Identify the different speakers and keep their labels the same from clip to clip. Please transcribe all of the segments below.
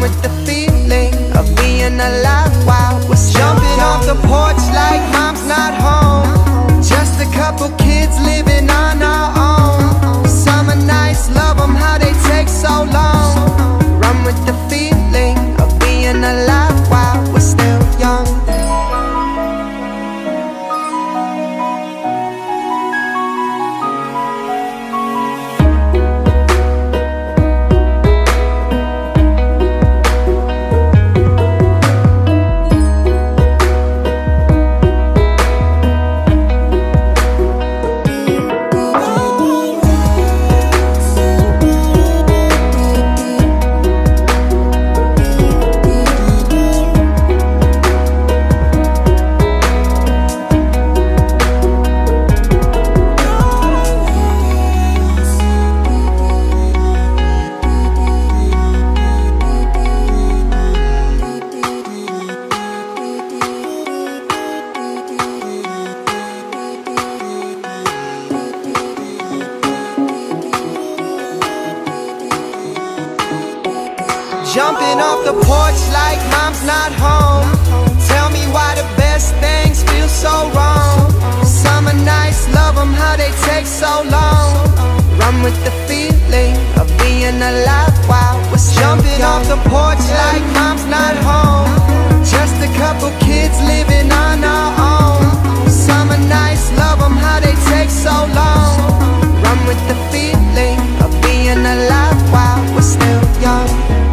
Speaker 1: with the feeling of being alive while we're jumping off the porch like mom's not home. Just a couple kids living on our own. Summer nights, love them how they take so long. Run with the feeling of being alive while we're still young. Jumping off the porch like mom's not home. Tell me why the best things feel so wrong. Summer nights, love them how they take so long. Run with the feeling of being alive while we're jumping off the porch like mom's not home. Just a couple kids living on our own. Summer nights, love them how they take so long. Run with the feeling of being alive while we're still young.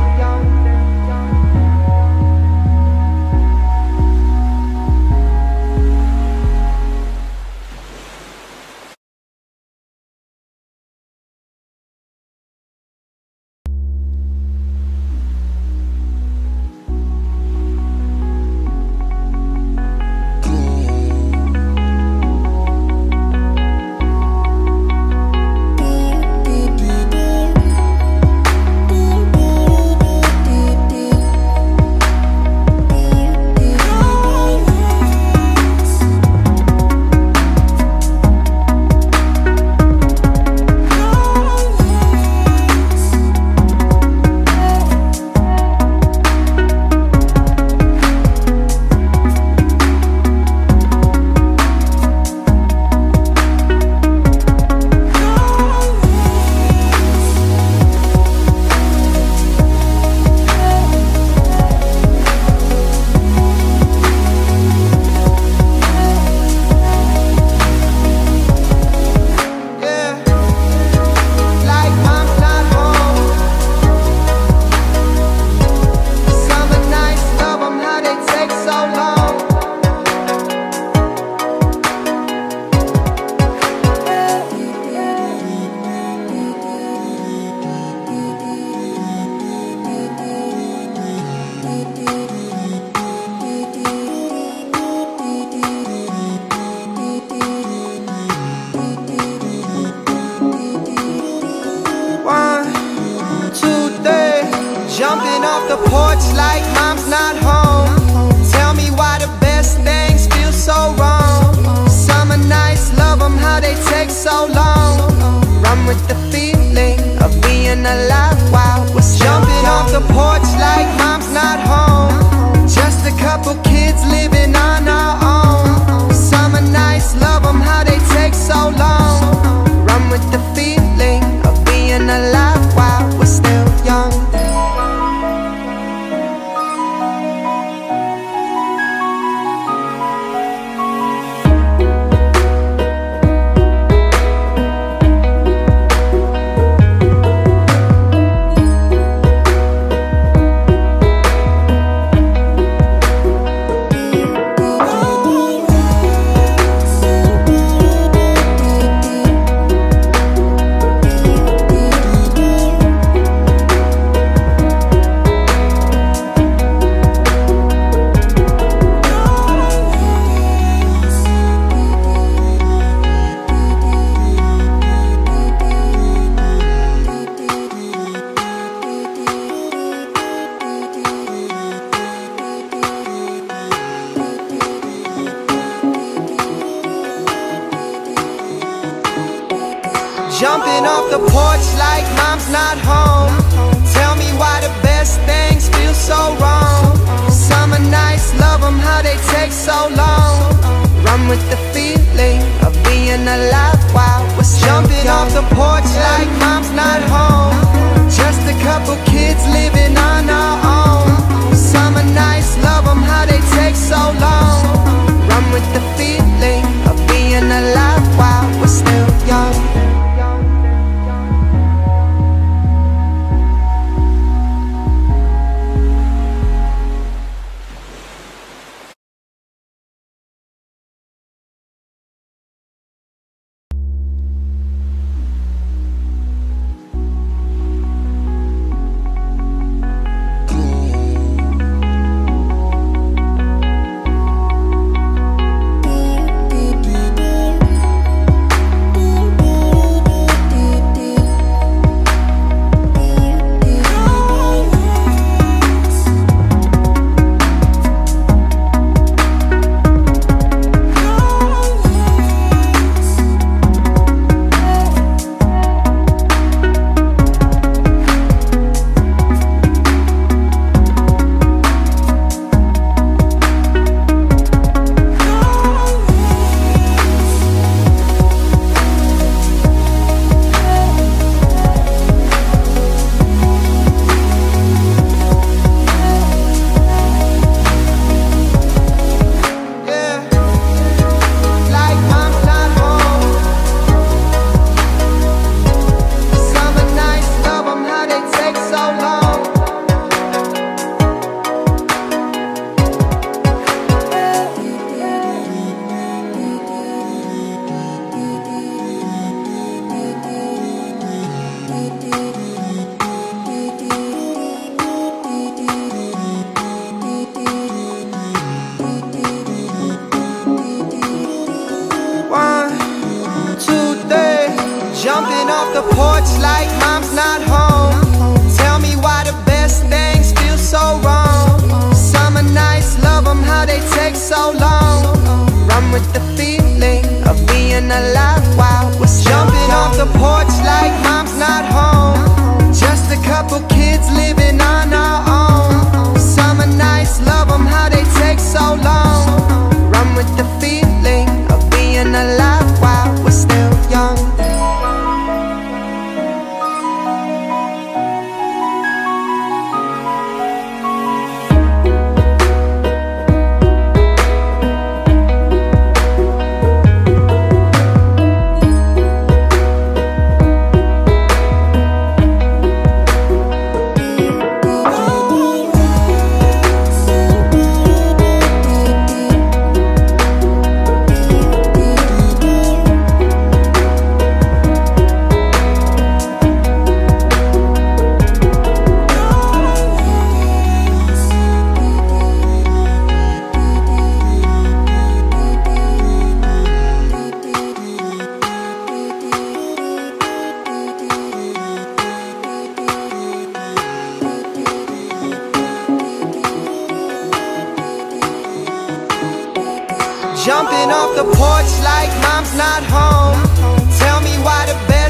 Speaker 1: Jumping off the porch like mom's not home. Tell me why the best things feel so wrong. Summer nights, love them how they take so long. Run with the feeling of being alive while we're jumping off the porch like mom's not home. Just a couple kids living on our own. Summer nights, love them how they take so long. Run with the feeling of being alive while we're still young. Jumping off the porch like mom's not home. Tell me why the best best things feel so wrong. Summer nights, love them how they take so long. Run with the feeling of being alive while we're jumping off the porch like mom's not home. Just a couple kids living on our own. Summer nights, love them how they take so long. Run with the feeling of being alive while we're still young. Jumping off the porch like mom's not home. Tell me why the best things feel so wrong. Summer nights, love them how they take so long. Run with the feeling of being alive while we're jumping off the porch like mom's not home. Just a couple kids living on our own. Summer nights, love them how they take so long. Run with the feeling of being alive while we're still young. Jumping off the porch like mom's not home. Tell me why the best